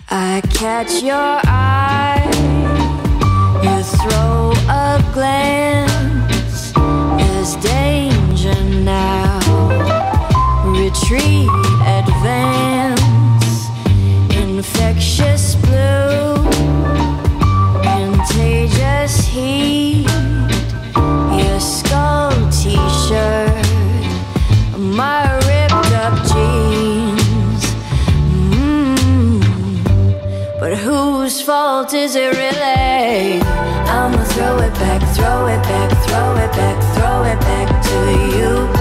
I catch your eye, you throw a glance. There's danger now. Retreat, advance. Infectious blue, contagious heat. Your skull t-shirt, my ripped up jeans. But whose fault is it really? I'ma throw it back, throw it back, throw it back, throw it back to you.